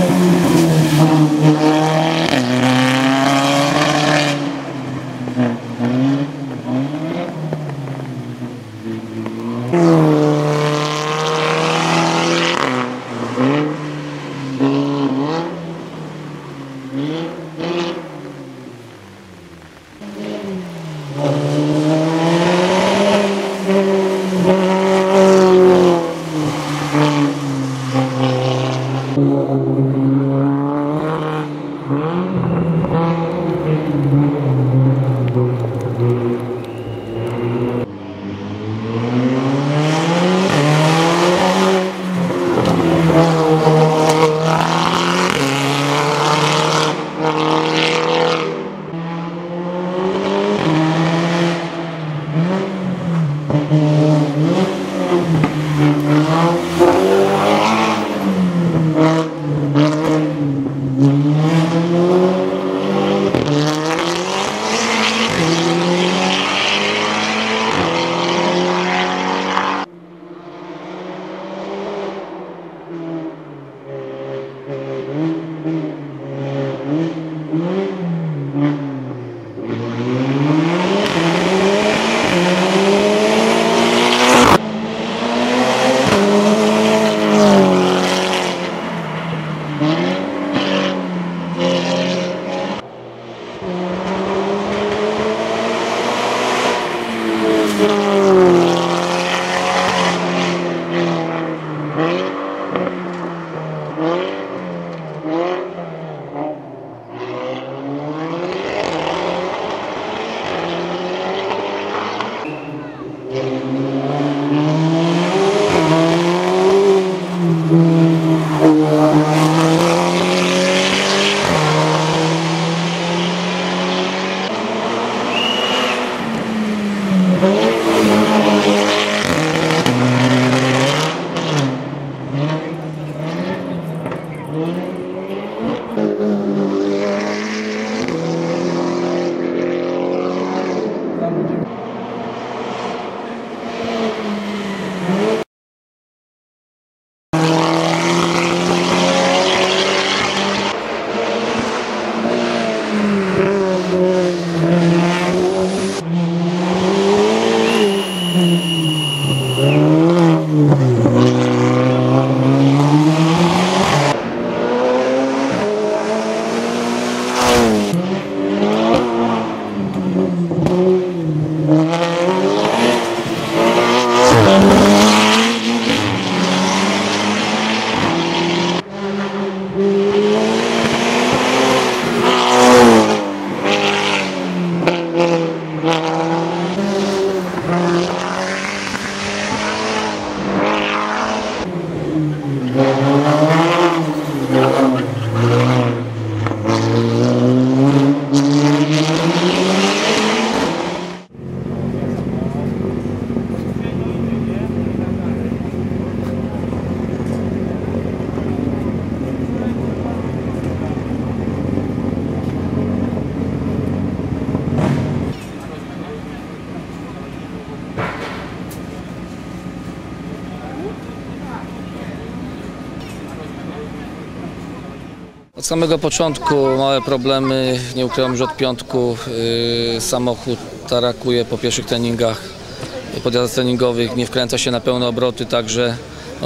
Od samego początku małe problemy, nie ukrywam, że od piątku samochód tarakuje po pierwszych treningach, podjazdach treningowych, nie wkręca się na pełne obroty, także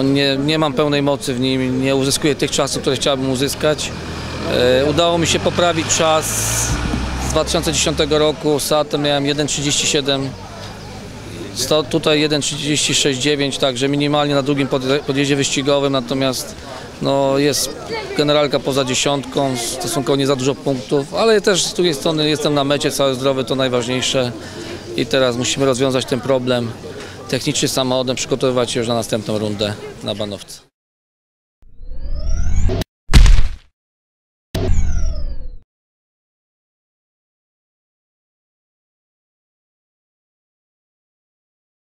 nie mam pełnej mocy w nim, nie uzyskuję tych czasów, które chciałbym uzyskać. Udało mi się poprawić czas z 2010 roku, Seatem miałem 1:37, tutaj 1:36,9, także minimalnie na drugim podjeździe wyścigowym, natomiast no, jest generalka poza dziesiątką, stosunkowo nie za dużo punktów, ale też z drugiej strony jestem na mecie, cały zdrowy, to najważniejsze i teraz musimy rozwiązać ten problem techniczny samochodem, przygotowywać się już na następną rundę na Banowce.